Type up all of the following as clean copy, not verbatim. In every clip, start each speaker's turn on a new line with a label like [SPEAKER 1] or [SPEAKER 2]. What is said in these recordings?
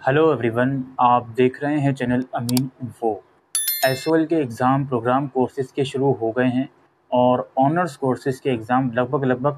[SPEAKER 1] Hello everyone, आप देख रहे हैं चैनल अमीन इन्फो। एसओएल के एग्ज़ाम प्रोग्राम कोर्सेज़ के शुरू हो गए हैं और ऑनर्स कोर्सेज़ के एग्ज़ाम लगभग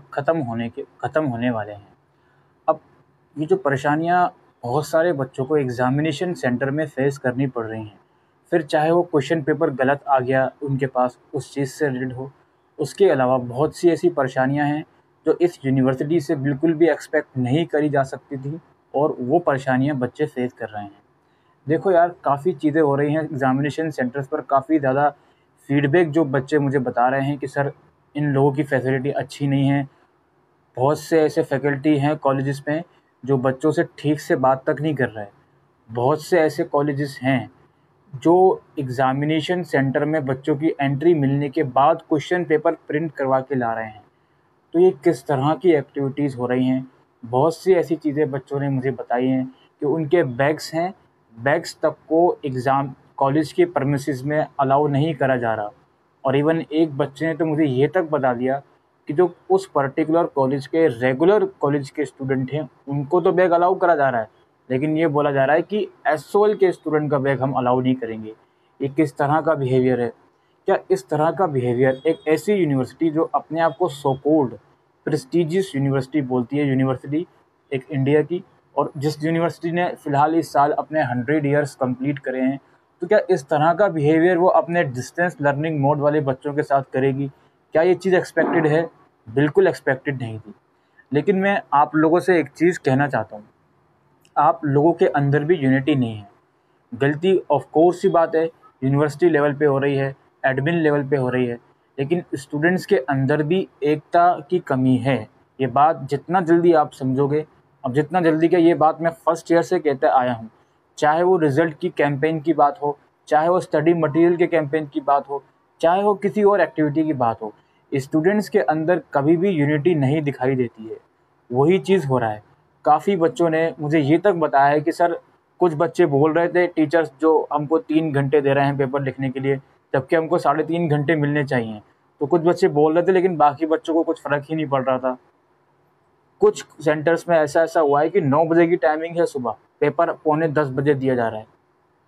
[SPEAKER 1] ख़त्म होने वाले हैं। अब ये जो परेशानियाँ बहुत सारे बच्चों को एग्ज़ामिनेशन सेंटर में फ़ेस करनी पड़ रही हैं, फिर चाहे वो क्वेश्चन पेपर गलत आ गया उनके पास उस चीज़ से रिलेटेड हो, उसके अलावा बहुत सी ऐसी परेशानियाँ हैं जो इस यूनिवर्सिटी से बिल्कुल भी एक्सपेक्ट नहीं करी जा सकती थी और वो परेशानियाँ बच्चे फ़ेस कर रहे हैं। देखो यार, काफ़ी चीज़ें हो रही हैं एग्ज़ामिनेशन सेंटर्स पर, काफ़ी ज़्यादा फ़ीडबैक जो बच्चे मुझे बता रहे हैं कि सर इन लोगों की फैसिलिटी अच्छी नहीं है। बहुत से ऐसे फैकल्टी हैं कॉलेजेस में जो बच्चों से ठीक से बात तक नहीं कर रहे। बहुत से ऐसे कॉलेजेस हैं जो एग्ज़ामिनेशन सेंटर में बच्चों की एंट्री मिलने के बाद क्वेश्चन पेपर प्रिंट करवा के ला रहे हैं। तो ये किस तरह की एक्टिविटीज़ हो रही हैं। बहुत सी ऐसी चीज़ें बच्चों ने मुझे बताई हैं कि उनके बैग्स हैं, बैग्स तक को एग्ज़ाम कॉलेज के प्रेमिसेस में अलाउ नहीं करा जा रहा। और इवन एक बच्चे ने तो मुझे ये तक बता दिया कि जो उस पर्टिकुलर कॉलेज के रेगुलर कॉलेज के स्टूडेंट हैं उनको तो बैग अलाउ करा जा रहा है, लेकिन ये बोला जा रहा है कि एसओएल के स्टूडेंट का बैग हम अलाउ नहीं करेंगे। ये किस तरह का बिहेवियर है? क्या इस तरह का बिहेवियर एक ऐसी यूनिवर्सिटी जो अपने आप को सो कॉल्ड प्रेस्टिजियस यूनिवर्सिटी बोलती है, यूनिवर्सिटी एक इंडिया की, और जिस यूनिवर्सिटी ने फ़िलहाल इस साल अपने 100 ईयर्स कंप्लीट करे हैं, तो क्या इस तरह का बिहेवियर वो अपने डिस्टेंस लर्निंग मोड वाले बच्चों के साथ करेगी? क्या ये चीज़ एक्सपेक्टेड है? बिल्कुल एक्सपेक्टेड नहीं थी। लेकिन मैं आप लोगों से एक चीज़ कहना चाहता हूँ, आप लोगों के अंदर भी यूनिटी नहीं है। गलती ऑफ कोर्स सी बात है, यूनिवर्सिटी लेवल पे हो रही है, एडमिन लेवल पे हो रही है, लेकिन स्टूडेंट्स के अंदर भी एकता की कमी है। ये बात जितना जल्दी आप समझोगे, अब जितना जल्दी क्या, ये बात मैं फर्स्ट ईयर से कहते आया हूँ। चाहे वो रिज़ल्ट की कैंपेन की बात हो, चाहे वो स्टडी मटेरियल के कैंपेन की बात हो, चाहे वो किसी और एक्टिविटी की बात हो, स्टूडेंट्स के अंदर कभी भी यूनिटी नहीं दिखाई देती है। वही चीज़ हो रहा है। काफ़ी बच्चों ने मुझे ये तक बताया है कि सर, कुछ बच्चे बोल रहे थे टीचर्स जो हमको 3 घंटे दे रहे हैं पेपर लिखने के लिए, जबकि हमको 3.5 घंटे मिलने चाहिए। तो कुछ बच्चे बोल रहे थे, लेकिन बाकी बच्चों को कुछ फ़र्क ही नहीं पड़ रहा था। कुछ सेंटर्स में ऐसा हुआ है कि 9 बजे की टाइमिंग है सुबह, पेपर पौने 10 बजे दिया जा रहा है।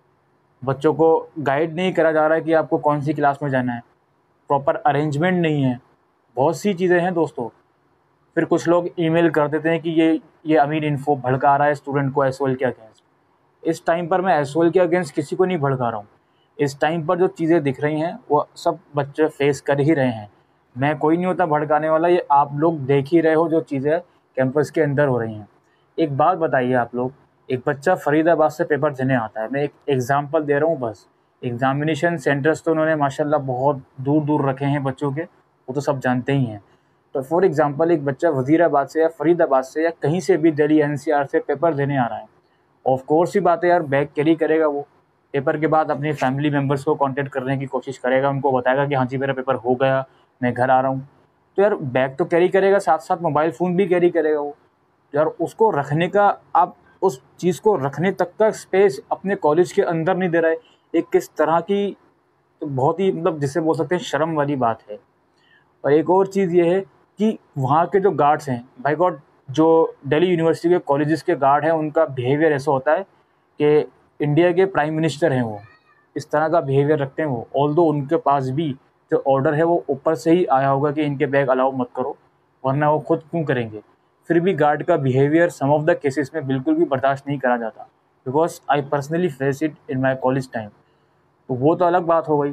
[SPEAKER 1] बच्चों को गाइड नहीं करा जा रहा है कि आपको कौन-सी क्लास में जाना है, प्रॉपर अरेंजमेंट नहीं है। बहुत सी चीज़ें हैं दोस्तों। फिर कुछ लोग ईमेल कर देते हैं कि ये अमीन इन्फो भड़का रहा है स्टूडेंट को एसओएल के अगेंस्ट। इस टाइम पर मैं एसओएल के अगेंस्ट किसी को नहीं भड़का रहा हूँ। इस टाइम पर जो चीज़ें दिख रही हैं वो सब बच्चे फेस कर ही रहे हैं। मैं कोई नहीं होता भड़काने वाला, ये आप लोग देख ही रहे हो जो चीज़ें कैंपस के अंदर हो रही हैं। एक बात बताइए आप लोग, एक बच्चा फरीदाबाद से पेपर देने आता है, मैं एक एग्ज़ाम्पल दे रहा हूँ बस। एग्ज़ामिनेशन सेंटर्स तो उन्होंने माशाल्लाह बहुत दूर-दूर रखे हैं बच्चों के, वो तो सब जानते ही हैं। तो फॉर एग्ज़ाम्पल एक बच्चा वज़ीराबाद से या फरीदाबाद से या कहीं से भी दिल्ली एनसीआर से पेपर देने आ रहा है। ऑफ कोर्स सी बात है यार, बैग कैरी करेगा वो। पेपर के बाद अपनी फैमिली मेंबर्स को कांटेक्ट करने की कोशिश करेगा, उनको बताएगा कि हाँ जी मेरा पेपर हो गया, मैं घर आ रहा हूँ। तो यार बैग तो कैरी करेगा, साथ-साथ मोबाइल फ़ोन भी कैरी करेगा वो। यार उसको रखने का, आप उस चीज़ को रखने तक का स्पेस अपने कॉलेज के अंदर नहीं दे रहे। एक किस तरह की, तो बहुत ही मतलब जिसे बोल सकते हैं शर्म वाली बात है। और एक और चीज़ ये है कि वहाँ के जो गार्ड्स हैं, बाय गॉड, जो दिल्ली यूनिवर्सिटी के कॉलेजेस के गार्ड हैं, उनका बिहेवियर ऐसा होता है कि इंडिया के प्राइम मिनिस्टर हैं वो, इस तरह का बिहेवियर रखते हैं वो। ऑल्दो उनके पास भी जो ऑर्डर है वो ऊपर से ही आया होगा कि इनके बैग अलाउ मत करो, वरना वो खुद क्यों करेंगे। फिर भी गार्ड का behaviour some of the cases में बिल्कुल भी बर्दाश्त नहीं करा जाता, because I personally face it in my college time. तो वो तो अलग बात हो गई।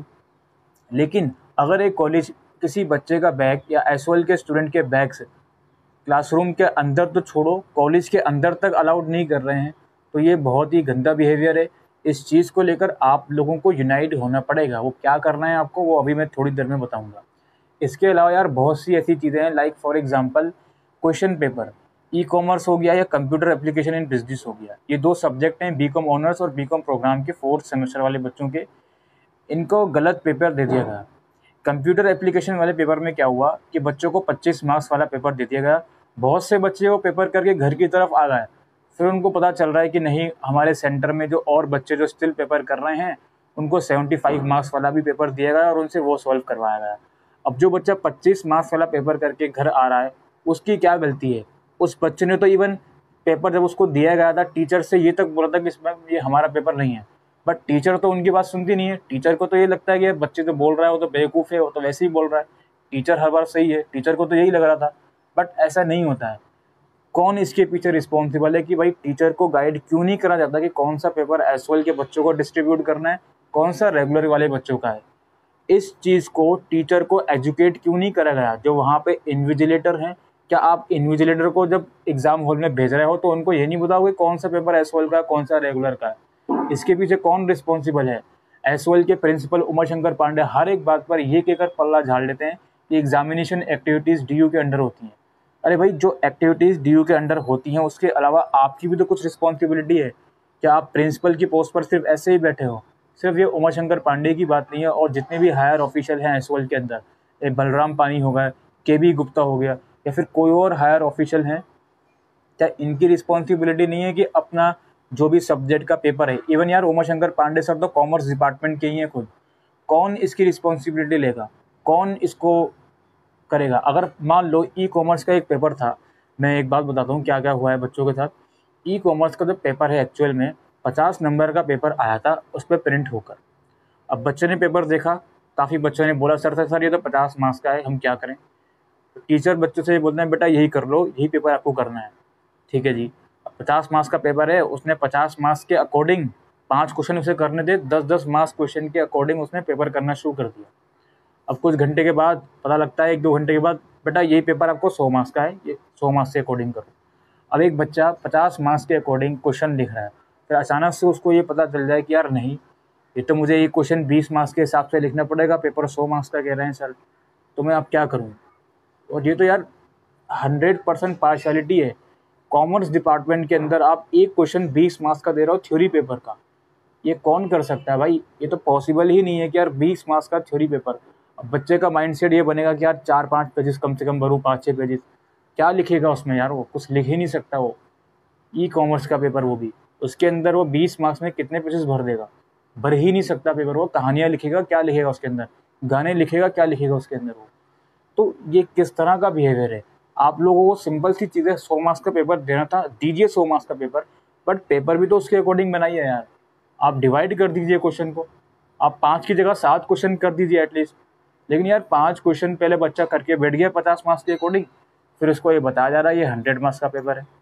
[SPEAKER 1] लेकिन अगर एक कॉलेज किसी बच्चे का बैग या एसओएल के स्टूडेंट के बैग्स क्लासरूम के अंदर तो छोड़ो, कॉलेज के अंदर तक अलाउड नहीं कर रहे हैं, तो ये बहुत ही गंदा बिहेवियर है। इस चीज़ को लेकर आप लोगों को यूनाइट होना पड़ेगा। वो क्या करना है आपको, वो अभी मैं थोड़ी देर में बताऊंगा। इसके अलावा यार बहुत सी ऐसी चीज़ें हैं, like for example question paper, e commerce हो गया या कंप्यूटर एप्लीकेशन इन बिजनेस हो गया, ये 2 सब्जेक्ट हैं बीकॉम ऑनर्स और बीकॉम प्रोग्राम के 4th सेमेस्टर वाले बच्चों के। इनको गलत पेपर दे दिया गया। कंप्यूटर एप्लीकेशन वाले पेपर में क्या हुआ कि बच्चों को 25 मार्क्स वाला पेपर दे दिया गया। बहुत से बच्चे वो पेपर करके घर की तरफ आ गए। फिर उनको पता चल रहा है कि नहीं, हमारे सेंटर में जो और बच्चे जो स्टिल पेपर कर रहे हैं उनको 75 मार्क्स वाला भी पेपर दिया गया और उनसे वो सॉल्व करवाया गया। अब जो बच्चा 25 मार्क्स वाला पेपर करके घर आ रहा है, उसकी क्या गलती है? उस बच्चे ने तो इवन पेपर जब उसको दिया गया था, टीचर से ये तक बोला था कि इसमें ये हमारा पेपर नहीं है, बट टीचर तो उनकी बात सुनती नहीं है। टीचर को तो ये लगता है कि बच्चे तो बोल रहा है, वो तो बेवकूफ़ है, वो तो वैसे ही बोल रहा है, टीचर हर बार सही है, टीचर को तो यही लग रहा था। बट ऐसा नहीं होता है। कौन इसके पीछे रिस्पॉन्सिबल है कि भाई टीचर को गाइड क्यों नहीं करा जाता कि कौन सा पेपर एसवाइल के बच्चों को डिस्ट्रीब्यूट करना है, कौन सा रेगुलर वाले बच्चों का है। इस चीज़ को टीचर को एजुकेट क्यों नहीं करा गया। जो वहाँ पे इन्विजिलेटर हैं, क्या आप इन्विजिलेटर को जब एग्ज़ाम हॉल में भेज रहे हो तो उनको ये नहीं बताओगे कौन सा पेपर एसवाइल का है, कौन सा रेगुलर का है। इसके पीछे कौन रिस्पॉन्सिबल है। एसवाइल के प्रिंसिपल उमा शंकर पांडे हर एक बात पर ये कहकर पल्ला झाड़ लेते हैं कि एग्जामिनेशन एक्टिविटीज़ डीयू के अंडर होती हैं। अरे भाई, जो एक्टिविटीज़ डीयू के अंडर होती हैं उसके अलावा आपकी भी तो कुछ रिस्पॉन्सिबिलिटी है। क्या आप प्रिंसिपल की पोस्ट पर सिर्फ ऐसे ही बैठे हो। सिर्फ ये उमा शंकर पांडे की बात नहीं है, और जितने भी हायर ऑफिशियल हैं एसवाइल के अंदर, ये बलराम पानी हो गया, केबी गुप्ता हो गया, या फिर कोई और हायर ऑफिशियल हैं, क्या इनकी रिस्पॉन्सिबिलिटी नहीं है कि अपना जो भी सब्जेक्ट का पेपर है, इवन यार उमा शंकर पांडे सर तो कॉमर्स डिपार्टमेंट के ही हैं खुद, कौन इसकी रिस्पॉन्सिबिलिटी लेगा, कौन इसको करेगा। अगर मान लो ई कॉमर्स का एक पेपर था, मैं एक बात बताता हूँ क्या क्या हुआ है बच्चों के साथ। ई कॉमर्स का जो पेपर है एक्चुअल में 50 नंबर का पेपर आया था उस पर प्रिंट होकर। अब बच्चे ने पेपर देखा, काफ़ी बच्चों ने बोला सर ये तो 50 मार्क्स का है, हम क्या करें। तो टीचर बच्चों से ये बोलते हैं बेटा यही कर लो, यही पेपर आपको करना है। ठीक है जी। अब 50 मार्क्स का पेपर है, उसने 50 मार्क्स के अकॉर्डिंग 5 क्वेश्चन उसे करने दे, 10-10 मार्क्स क्वेश्चन के अकॉर्डिंग उसने पेपर करना शुरू कर दिया। अब कुछ घंटे के बाद पता लगता है, 1-2 घंटे के बाद, बेटा यही पेपर आपको 100 मार्क्स का है, ये 100 मार्क्स के अकॉर्डिंग करो। अब एक बच्चा 50 मार्क्स के अकॉर्डिंग क्वेश्चन लिख रहा है, फिर अचानक से उसको ये पता चल जाए कि यार नहीं, ये तो मुझे ये क्वेश्चन 20 मार्क्स के हिसाब से लिखना पड़ेगा, पेपर 100 मार्क्स का कह रहे हैं सर, तो मैं अब क्या करूँ। और ये तो यार 100% पार्शियलिटी है। कॉमर्स डिपार्टमेंट के अंदर आप एक क्वेश्चन 20 मार्क्स का दे रहे हो थ्योरी पेपर का, ये कौन कर सकता है भाई। ये तो पॉसिबल ही नहीं है कि यार 20 मार्क्स का थ्योरी पेपर। अब बच्चे का माइंडसेट ये बनेगा कि यार 4-5 पेजेस कम से कम भरूँ, 5-6 पेजेस, क्या लिखेगा उसमें यार, वो कुछ लिख ही नहीं सकता। वो ई कॉमर्स का पेपर, वो भी उसके अंदर वो 20 मार्क्स में कितने पेजेस भर देगा, भर ही नहीं सकता पेपर। वो कहानियाँ लिखेगा, क्या लिखेगा उसके अंदर, गाने लिखेगा, क्या लिखेगा उसके अंदर वो। तो ये किस तरह का बिहेवियर है। आप लोगों को सिंपल सी चीज़ें, 100 मार्क्स का पेपर देना था, दीजिए 100 मार्क्स का पेपर, बट पेपर भी तो उसके अकॉर्डिंग बनाइए यार। आप डिवाइड कर दीजिए क्वेश्चन को, आप 5 की जगह 7 क्वेश्चन कर दीजिए एटलीस्ट। लेकिन यार 5 क्वेश्चन पहले बच्चा करके बैठ गया 50 मार्क्स के अकॉर्डिंग, फिर उसको ये बताया जा रहा है ये 100 मार्क्स का पेपर है।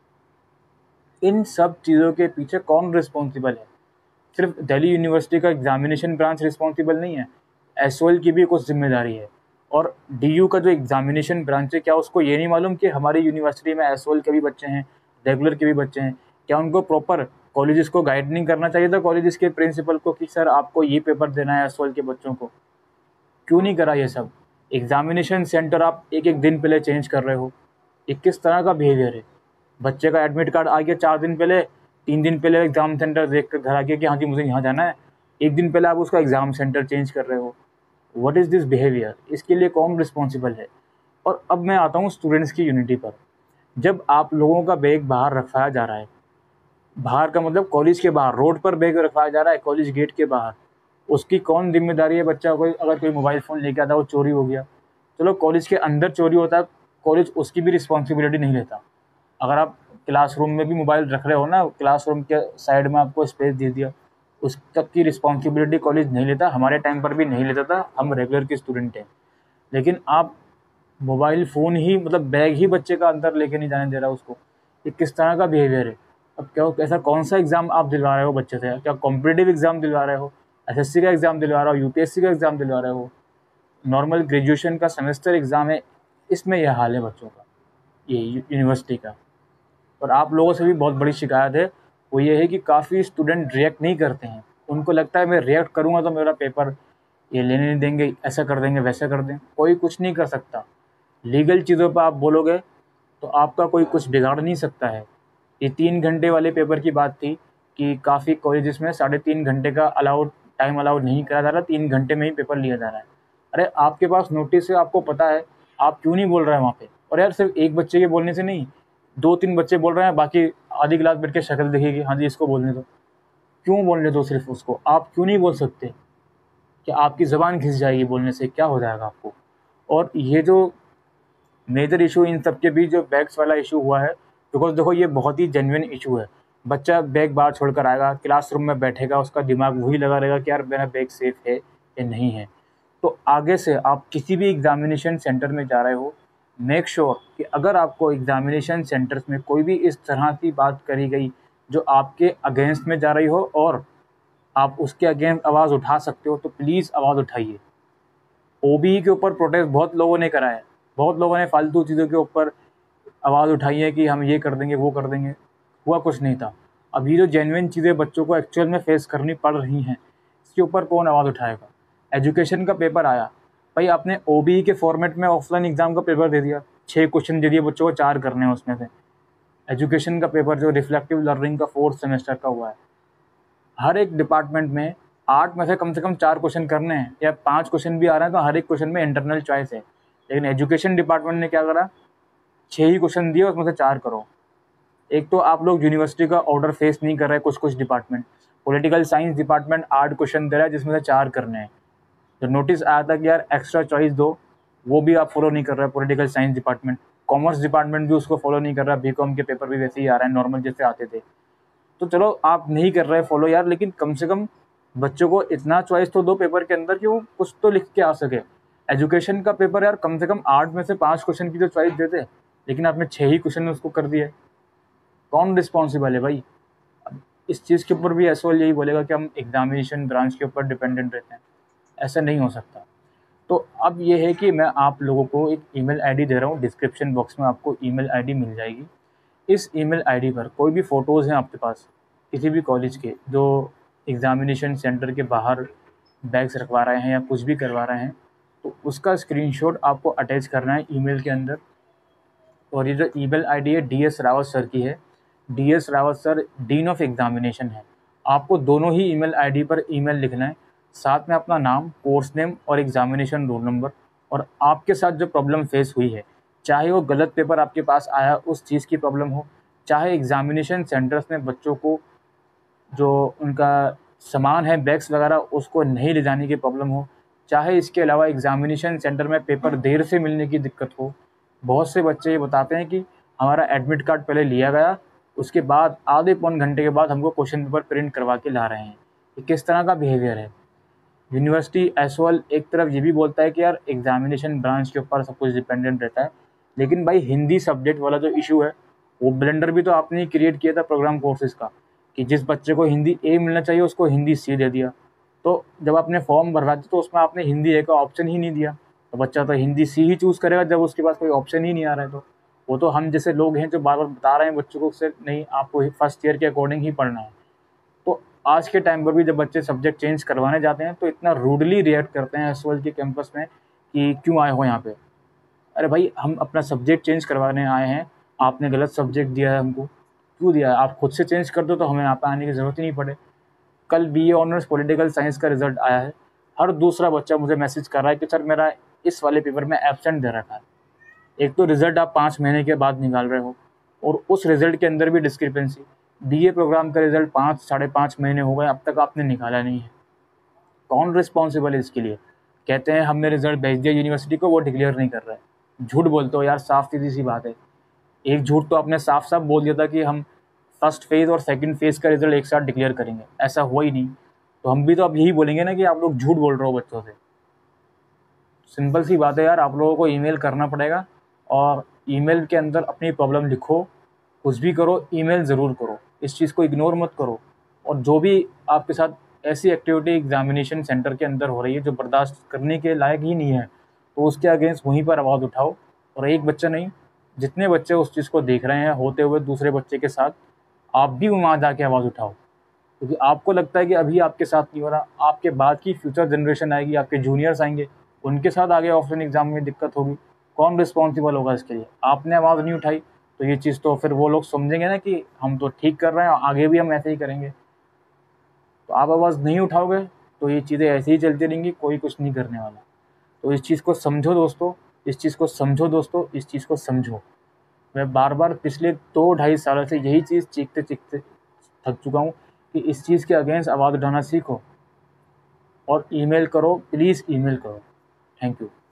[SPEAKER 1] इन सब चीज़ों के पीछे कौन रिस्पॉन्सिबल है। सिर्फ दिल्ली यूनिवर्सिटी का एग्जामिनेशन ब्रांच रिस्पॉन्सिबल नहीं है, एसओएल की भी कुछ जिम्मेदारी है। और डीयू का जो एग्जामिनेशन ब्रांच है, क्या उसको ये नहीं मालूम कि हमारी यूनिवर्सिटी में एसओएल के भी बच्चे हैं, रेगुलर के भी बच्चे हैं। क्या उनको प्रॉपर कॉलेजेस को गाइड नहीं करना चाहिए था, कॉलेजेस के प्रिंसिपल को, कि सर आपको ये पेपर देना है एसओएल के बच्चों को। क्यों नहीं करा ये सब। एग्जामिनेशन सेंटर आप एक एक दिन पहले चेंज कर रहे हो, ये किस तरह का बिहेवियर है। बच्चे का एडमिट कार्ड आ गया 4 दिन पहले, 3 दिन पहले एग्ज़ाम सेंटर देख कर घर आ गया कि हाँ जी मुझे यहाँ जाना है, 1 दिन पहले आप उसका एग्ज़ाम सेंटर चेंज कर रहे हो। व्हाट इज़ दिस बिहेवियर, इसके लिए कौन रिस्पॉन्सिबल है। और अब मैं आता हूँ स्टूडेंट्स की यूनिटी पर। जब आप लोगों का बैग बाहर रखाया जा रहा है, बाहर का मतलब कॉलेज के बाहर, रोड पर बैग रखाया जा रहा है कॉलेज गेट के बाहर, उसकी कौन जिम्मेदारी है। बच्चा कोई अगर कोई मोबाइल फ़ोन लेके आता है, वो चोरी हो गया, चलो कॉलेज के अंदर चोरी होता है, कॉलेज उसकी भी रिस्पॉन्सिबिलिटी नहीं लेता। अगर आप क्लासरूम में भी मोबाइल रख रहे हो ना, क्लासरूम के साइड में आपको स्पेस दे दिया, उस तक की रिस्पॉन्सिबिलिटी कॉलेज नहीं लेता। हमारे टाइम पर भी नहीं लेता था, हम रेगुलर के स्टूडेंट हैं। लेकिन आप मोबाइल फ़ोन ही, मतलब बैग ही बच्चे का अंदर लेके नहीं जाने दे रहा उसको। ये किस तरह का बिहेवियर है। अब क्या ऐसा कौन सा एग्ज़ाम आप दिलवा रहे हो बच्चे से। क्या कॉम्पिटिटिव एग्ज़ाम दिलवा रहे हो, एसएससी का एग्ज़ाम दिलवा रहे हो, यूपीएससी का एग्ज़ाम दिलवा रहे हो, नॉर्मल ग्रेजुएशन का सेमेस्टर एग्ज़ाम है, इसमें यह हाल है बच्चों का, ये यूनिवर्सिटी का। और आप लोगों से भी बहुत बड़ी शिकायत है, वो ये है कि काफ़ी स्टूडेंट रिएक्ट नहीं करते हैं। उनको लगता है मैं रिएक्ट करूँगा तो मेरा पेपर ये लेने नहीं देंगे, ऐसा कर देंगे, वैसा कर देंगे। कोई कुछ नहीं कर सकता। लीगल चीज़ों पर आप बोलोगे तो आपका कोई कुछ बिगाड़ नहीं सकता है। ये 3 घंटे वाले पेपर की बात थी कि काफ़ी कॉलेजेस में 3.5 घंटे का टाइम अलाउड नहीं करा जा रहा, 3 घंटे में ही पेपर लिया जा रहा है। अरे आपके पास नोटिस है, आपको पता है, आप क्यों नहीं बोल रहे हैं वहाँ पे। और यार सिर्फ एक बच्चे के बोलने से नहीं, 2-3 बच्चे बोल रहे हैं, बाकी आधी क्लास बैठ के शक्ल दिखेगी, हाँ जी इसको बोलने दो। क्यों बोलने दो सिर्फ उसको, आप क्यों नहीं बोल सकते। कि आपकी ज़बान घिस जाएगी बोलने से, क्या हो जाएगा आपको। और ये जो मेजर इशू इन सब के बीच जो बैग्स वाला इशू हुआ है, बिकॉज देखो ये बहुत ही जेन्युइन इशू है। बच्चा बैग बाहर छोड़कर आएगा, क्लासरूम में बैठेगा, उसका दिमाग वही लगा रहेगा कि यार मेरा बैग सेफ है या नहीं है। तो आगे से आप किसी भी एग्जामिनेशन सेंटर में जा रहे हो, मेक श्योर कि अगर आपको एग्जामिनेशन सेंटर्स में कोई भी इस तरह की बात करी गई जो आपके अगेंस्ट में जा रही हो और आप उसके अगेंस्ट आवाज़ उठा सकते हो, तो प्लीज़ आवाज़ उठाइए। ओबीई के ऊपर प्रोटेस्ट बहुत लोगों ने करा है, बहुत लोगों ने फालतू चीज़ों के ऊपर आवाज़ उठाई है कि हम ये कर देंगे वो कर देंगे, हुआ कुछ नहीं था। अभी जो जेन्युइन चीज़ें बच्चों को एक्चुअल में फेस करनी पड़ रही हैं, इसके ऊपर कौन आवाज़ उठाएगा। एजुकेशन का पेपर आया, भाई आपने ओबीई के फॉर्मेट में ऑफलाइन एग्ज़ाम का पेपर दे दिया, 6 क्वेश्चन दे दिए बच्चों को, 4 करने हैं उसमें से। एजुकेशन का पेपर जो रिफ्लेक्टिव लर्निंग का 4th सेमेस्टर का हुआ है, हर एक डिपार्टमेंट में 8 में से कम 4 क्वेश्चन करने हैं, या 5 क्वेश्चन भी आ रहे हैं तो हर एक क्वेश्चन में इंटरनल चॉइस है। लेकिन एजुकेशन डिपार्टमेंट ने क्या करा, 6 ही क्वेश्चन दिए, उसमें से 4 करो। एक तो आप लोग यूनिवर्सिटी का ऑर्डर फेस नहीं कर रहे कुछ department. Political science department 8 question दे रहा है जिसमें से 4 करने हैं। जो नोटिस आया था कि यार एक्स्ट्रा चॉइस दो, वो भी आप फॉलो नहीं कर रहे political science department. Commerce department भी उसको फॉलो नहीं कर रहा, बीकॉम के पेपर भी वैसे ही आ रहे हैं नॉर्मल जैसे आते थे। तो चलो आप नहीं कर रहे फॉलो यार, लेकिन कम से कम बच्चों को इतना चॉइस तो दो पेपर के अंदर कि वो कुछ तो लिख के आ सके। एजुकेशन का पेपर यार कम से कम 8 में से 5 क्वेश्चन की तो चॉइस देते, लेकिन आपने 6 ही क्वेश्चन उसको कर दिया। कौन रिस्पॉन्सिबल है भाई। अब इस चीज़ के ऊपर भी एसओएल यही बोलेगा कि हम एग्जामिनेशन ब्रांच के ऊपर डिपेंडेंट रहते हैं, ऐसा नहीं हो सकता। तो अब ये है कि मैं आप लोगों को एक ईमेल आईडी दे रहा हूँ, डिस्क्रिप्शन बॉक्स में आपको ईमेल आईडी मिल जाएगी। इस ईमेल आईडी पर कोई भी फ़ोटोज़ हैं आपके पास किसी भी कॉलेज के जो एग्ज़ामिनेशन सेंटर के बाहर बैग्स रखवा रहे हैं या कुछ भी करवा रहे हैं, तो उसका स्क्रीनशॉट आपको अटैच करना है ईमेल के अंदर। और ये जो ईमेल आईडी है डीएस रावत सर की है। DS Rawat sir dean of examination है। आपको दोनों ही ईमेल आईडी पर ईमेल लिखना है, साथ में अपना नाम, कोर्स नेम और एग्ज़ामिनेशन रोल नंबर, और आपके साथ जो प्रॉब्लम फेस हुई है, चाहे वो गलत पेपर आपके पास आया उस चीज़ की प्रॉब्लम हो, चाहे एग्ज़ामिनेशन सेंटर्स में बच्चों को जो उनका सामान है बैग्स वगैरह उसको नहीं ले जाने की प्रॉब्लम हो, चाहे इसके अलावा एग्ज़ामिनेशन सेंटर में पेपर देर से मिलने की दिक्कत हो। बहुत से बच्चे ये बताते हैं कि हमारा एडमिट कार्ड पहले लिया गया, उसके बाद आधे पौन घंटे के बाद हमको क्वेश्चन पेपर प्रिंट करवा के ला रहे हैं। ये किस तरह का बिहेवियर है। यूनिवर्सिटी एसओएल एक तरफ ये भी बोलता है कि यार एग्ज़ामिनेशन ब्रांच के ऊपर सब कुछ डिपेंडेंट रहता है, लेकिन भाई हिंदी सब्जेक्ट वाला जो इशू है वो ब्लेंडर भी तो आपने ही क्रिएट किया था प्रोग्राम कोर्सेज़ का, कि जिस बच्चे को हिंदी ए मिलना चाहिए उसको हिंदी सी दे दिया। तो जब आपने फॉर्म भरवा दिया तो उसमें आपने हिंदी ए का ऑप्शन ही नहीं दिया, तो बच्चा तो हिंदी सी ही चूज़ करेगा जब उसके पास कोई ऑप्शन ही नहीं आ रहा है। तो वो तो हम जैसे लोग हैं जो बार बार बता रहे हैं बच्चों को से नहीं आपको फर्स्ट ईयर के अकॉर्डिंग ही पढ़ना है। तो आज के टाइम पर भी जब बच्चे सब्जेक्ट चेंज करवाने जाते हैं तो इतना रूडली रिएक्ट करते हैं एसओएल के कैंपस में कि क्यों आए हो यहाँ पे। अरे भाई हम अपना सब्जेक्ट चेंज करवाने आए हैं, आपने गलत सब्जेक्ट दिया है हमको, क्यों दिया है, आप खुद से चेंज कर दो तो हमें यहाँ पे आने की ज़रूरत ही नहीं पड़े। कल बीए ऑनर्स पॉलिटिकल साइंस का रिजल्ट आया है, हर दूसरा बच्चा मुझे मैसेज कर रहा है कि सर मेरा इस वाले पेपर में एब्सेंट दे रखा है। एक तो रिजल्ट आप 5 महीने के बाद निकाल रहे हो और उस रिजल्ट के अंदर भी डिस्क्रिपेंसी। बीए प्रोग्राम का रिजल्ट 5 साढ़े 5 महीने हो गए, अब तक आपने निकाला नहीं है। कौन रिस्पॉन्सिबल है इसके लिए। कहते हैं हमने रिजल्ट भेज दिया यूनिवर्सिटी को, वो डिक्लेयर नहीं कर रहा है। झूठ बोलते हो यार, साफ सीधी सी बात है। एक झूठ तो आपने साफ साफ बोल दिया था कि हम फर्स्ट फेज़ और सेकंड फेज़ का रिजल्ट एक साथ डिक्लेयर करेंगे, ऐसा हुआ ही नहीं। तो हम भी तो अब यही बोलेंगे ना कि आप लोग झूठ बोल रहे हो बच्चों से। सिंपल सी बात है यार, आप लोगों को ईमेल करना पड़ेगा और ईमेल के अंदर अपनी प्रॉब्लम लिखो, कुछ भी करो ईमेल ज़रूर करो, इस चीज़ को इग्नोर मत करो। और जो भी आपके साथ ऐसी एक्टिविटी एग्जामिनेशन सेंटर के अंदर हो रही है जो बर्दाश्त करने के लायक ही नहीं है, तो उसके अगेंस्ट वहीं पर आवाज़ उठाओ। और एक बच्चा नहीं, जितने बच्चे उस चीज़ को देख रहे हैं होते हुए दूसरे बच्चे के साथ, आप भी वहाँ जाके आवाज़ उठाओ। क्योंकि आपको लगता है कि अभी आपके साथ नहीं हो रहा, आपके बाद की फ्यूचर जनरेशन आएगी, आपके जूनियर्स आएंगे, उनके साथ आगे ऑफलाइन एग्ज़ाम में दिक्कत होगी। कौन रिस्पॉन्सिबल होगा इसके लिए। आपने आवाज़ नहीं उठाई तो ये चीज़ तो फिर वो लोग समझेंगे ना कि हम तो ठीक कर रहे हैं, आगे भी हम ऐसे ही करेंगे। तो आप आवाज़ नहीं उठाओगे तो ये चीज़ें ऐसे ही चलती रहेंगी, कोई कुछ नहीं करने वाला। तो इस चीज़ को समझो दोस्तों, इस चीज़ को समझो दोस्तों, इस चीज़ को समझो। मैं बार बार पिछले 2 ढाई सालों से यही चीज़ चीखते चीखते थक चुका हूँ कि इस चीज़ के अगेंस्ट आवाज़ उठाना सीखो और ईमेल करो, प्लीज़ ईमेल करो। Thank you.